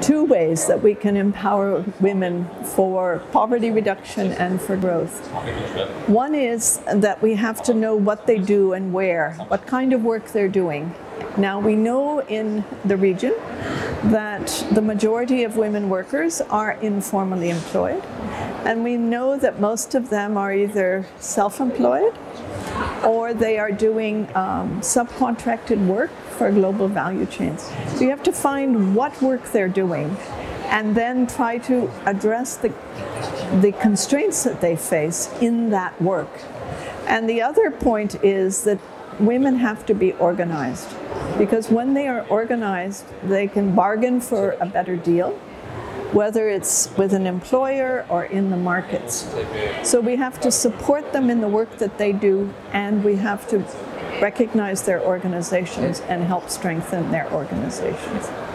two ways that we can empower women for poverty reduction and for growth. One is that we have to know what they do and where, what kind of work they're doing. Now, we know in the region that the majority of women workers are informally employed, and we know that most of them are either self-employed or they are doing subcontracted work for global value chains. So you have to find what work they're doing and then try to address the constraints that they face in that work. And the other point is that women have to be organized, because when they are organized, they can bargain for a better deal, whether it's with an employer or in the markets. So we have to support them in the work that they do, and we have to recognize their organizations and help strengthen their organizations.